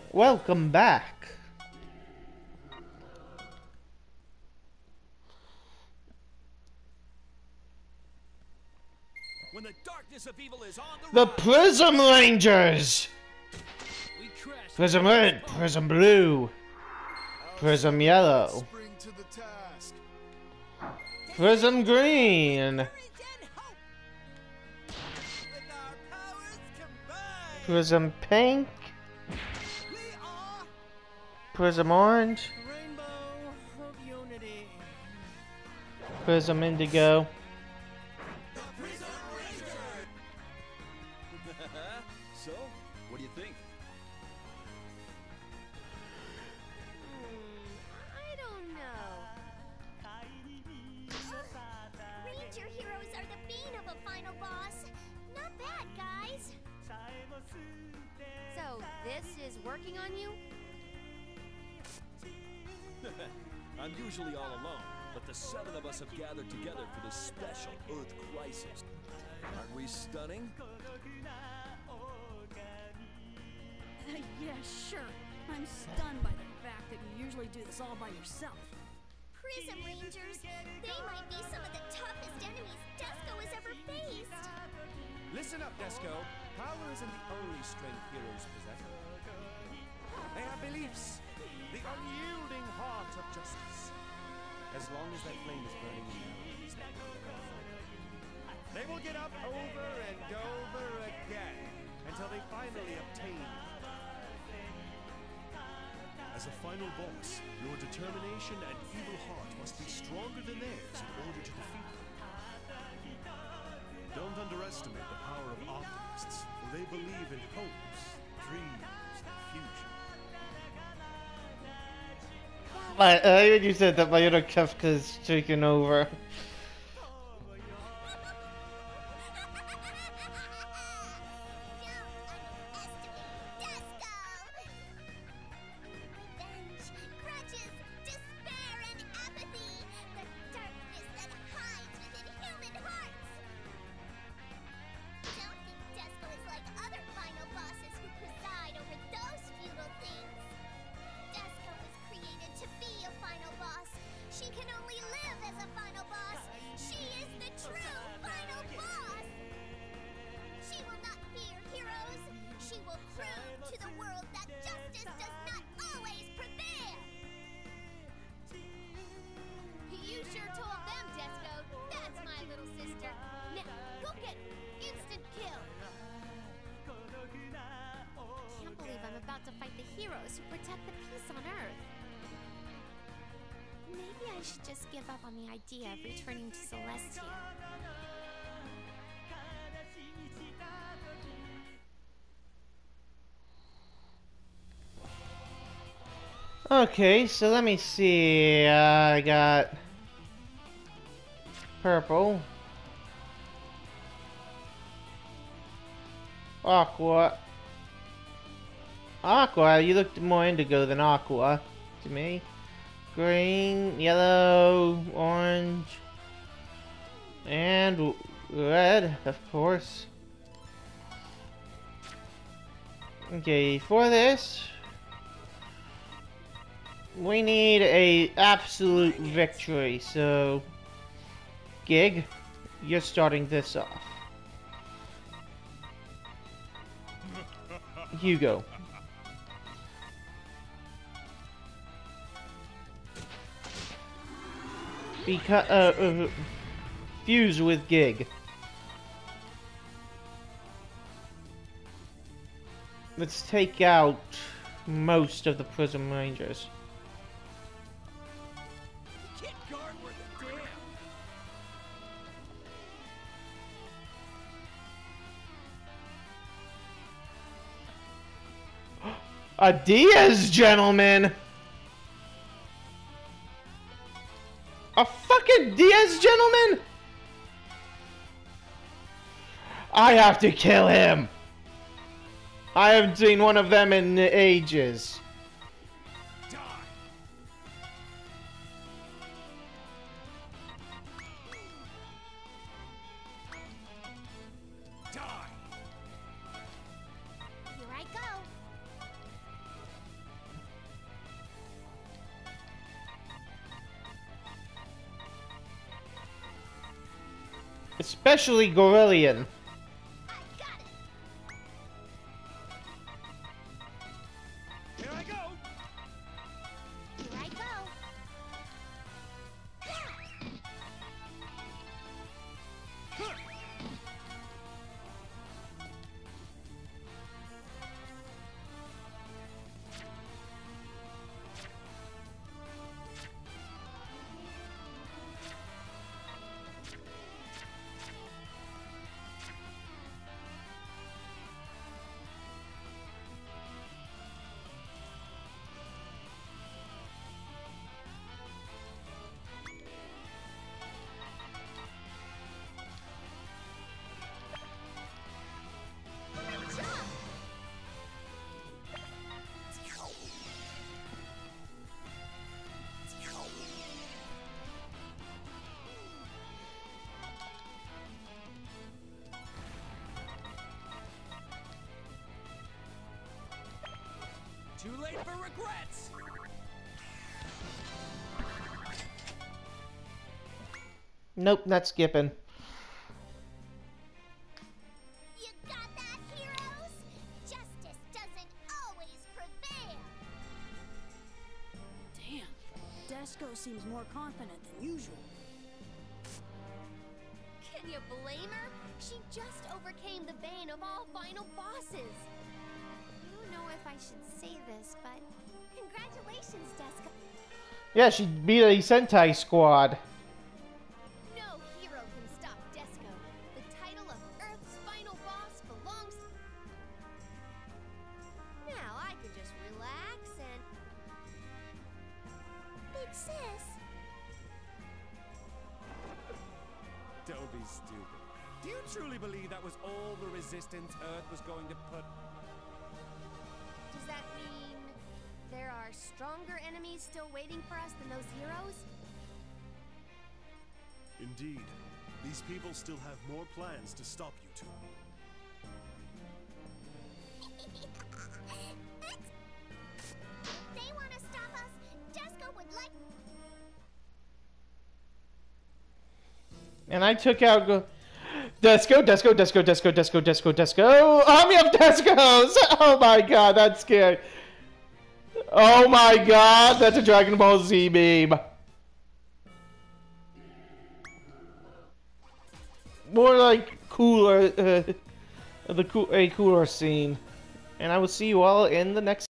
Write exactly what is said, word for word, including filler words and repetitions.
Welcome back. When the darkness of evil is on The the rise, Prism Rangers! we crash Prism Red, Prism Blue, Prism Yellow, Spring to the task. Prism Green, Courage and hope. With our powers combined, Prism Pink, we are Prism Orange, the rainbow of unity. Prism Indigo. The Prism Ranger. So, what do you think? I don't know. Ranger heroes are the bean of a final boss. Not bad, guys. So, this is working on you? I'm usually all alone, but the seven of us have gathered together for this special Earth crisis. Aren't we stunning? Uh, yeah, sure. I'm stunned by the fact that you usually do this all by yourself. Prism Rangers, they might be some of the toughest enemies Desco has ever faced. Listen up, Desco. Power isn't the only strength heroes possess. They have beliefs. The unyielding heart of justice. As long as that flame is burning in their eyes, they will get up over and over again until they finally obtain. As a final boss, your determination and evil heart must be stronger than theirs in order to defeat them. Don't underestimate the power of optimists, for they believe in hopes, dreams, and future. But I heard you said that my other Kefka's taking over. To fight the heroes who protect the peace on Earth. Maybe I should just give up on the idea of returning to Celestia. Okay, so let me see. Uh, I got purple, aqua. Aqua, you looked more indigo than aqua to me. Green, yellow, orange, and red, of course. Okay, for this, we need a absolute victory, so Gig, you're starting this off. Hugo. Because, uh, uh, fuse with Gig. Let's take out most of the Prism Rangers. You can't guard worth a damn. A Diaz, gentlemen! A fucking Diaz, gentlemen! I have to kill him! I haven't seen one of them in ages. Die. Die. Here I go. Especially Gorillion. I got it. Here I go! Here I go. Too late for regrets! Nope, not skipping. You got that, heroes? Justice doesn't always prevail. Damn, Desco seems more confident than usual. Can you blame her? She just overcame the bane of all final bosses. I don't know if I should say this, but congratulations, Desco. Yeah, she beat a Sentai squad. No hero can stop Desco. The title of Earth's final boss belongs. Now I can just relax and. Big sis. Don't be stupid. Do you truly believe that was all the resistance Earth was going to put? Does that mean there are stronger enemies still waiting for us than those heroes? Indeed. These people still have more plans to stop you two. If they want to stop us, Desco would like. And I took out go Desco, Desco, Desco, Desco, Desco, Desco, Desco. Army of Descos! Oh my god, that's scary. Oh my god, that's a Dragon Ball Z meme. More like cooler, uh, the cool, a cooler scene. And I will see you all in the next